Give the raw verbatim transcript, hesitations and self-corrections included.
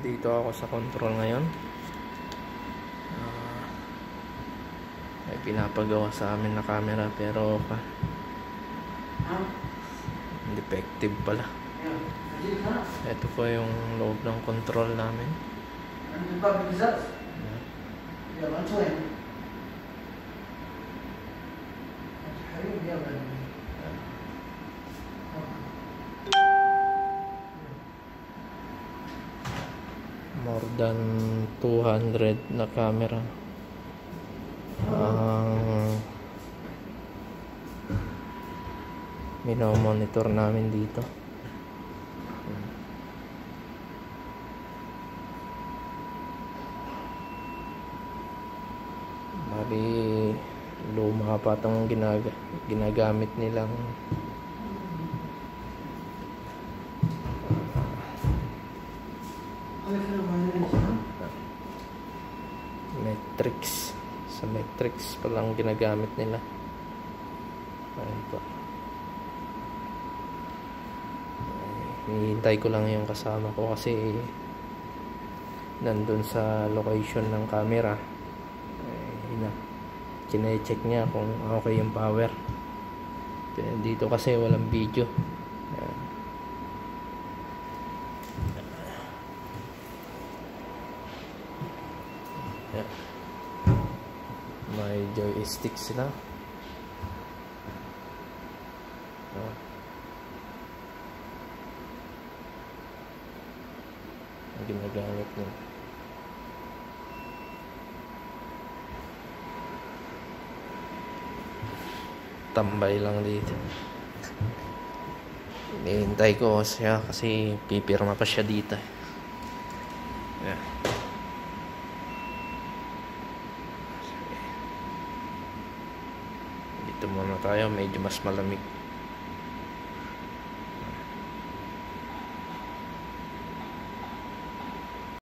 Nandito ako sa control ngayon. Uh, may pinapagawa sa amin na camera pero pa defective pala. Ito po yung loob ng control namin. More than two hundred na camera ang minomonitor namin dito. Bali luma pa itong ginag ginagamit nilang Matrix. Sa Matrix pa lang ginagamit nila. Ayun po. Hinihintay ko lang yung kasama ko kasi nandun sa location ng camera. Ay, kine-check niya kung okay yung power. Dito kasi walang video. Ayan. Ayan. May joystick sila. Ayan. Ang ginagamit nila. Tambay lang dito. Hinihintay ko siya kasi pipirma pa siya dito. Yeah. Dito muna tayo, medyo mas malamig.